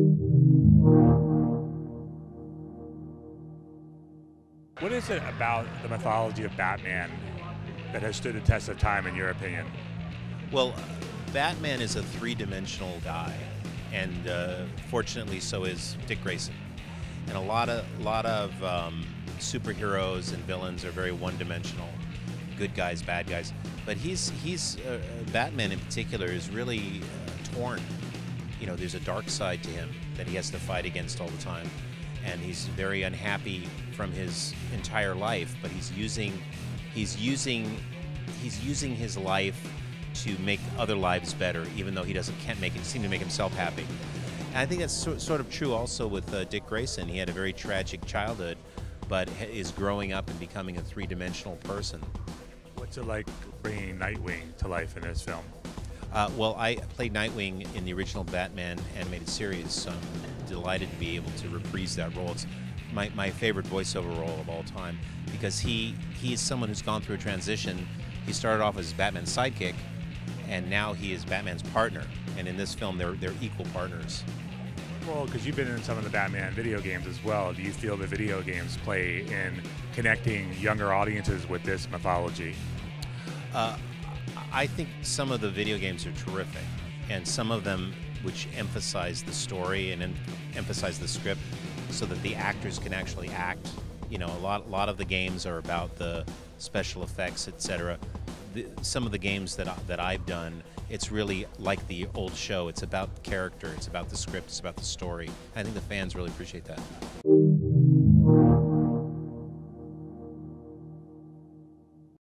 What is it about the mythology of Batman that has stood the test of time, in your opinion? Well, Batman is a three-dimensional guy, and fortunately, so is Dick Grayson. And a lot of superheroes and villains are very one-dimensional, good guys, bad guys. But Batman in particular is really torn. You know, there's a dark side to him that he has to fight against all the time, and he's very unhappy from his entire life. But he's using his life to make other lives better, even though he can't seem to make himself happy. And I think that's sort of true also with Dick Grayson. He had a very tragic childhood, but is growing up and becoming a three-dimensional person. What's it like bringing Nightwing to life in this film? Well, I played Nightwing in the original Batman animated series, so I'm delighted to be able to reprise that role. It's my favorite voiceover role of all time, because he is someone who's gone through a transition. He started off as Batman's sidekick, and now he is Batman's partner. And in this film, they're equal partners. Well, because you've been in some of the Batman video games as well, do you feel the video games play in connecting younger audiences with this mythology? I think some of the video games are terrific, and some of them which emphasize the story and emphasize the script so that the actors can actually act. You know, a lot of the games are about the special effects, etc. Some of the games that I've done, it's really like the old show. It's about character, it's about the script, it's about the story. I think the fans really appreciate that.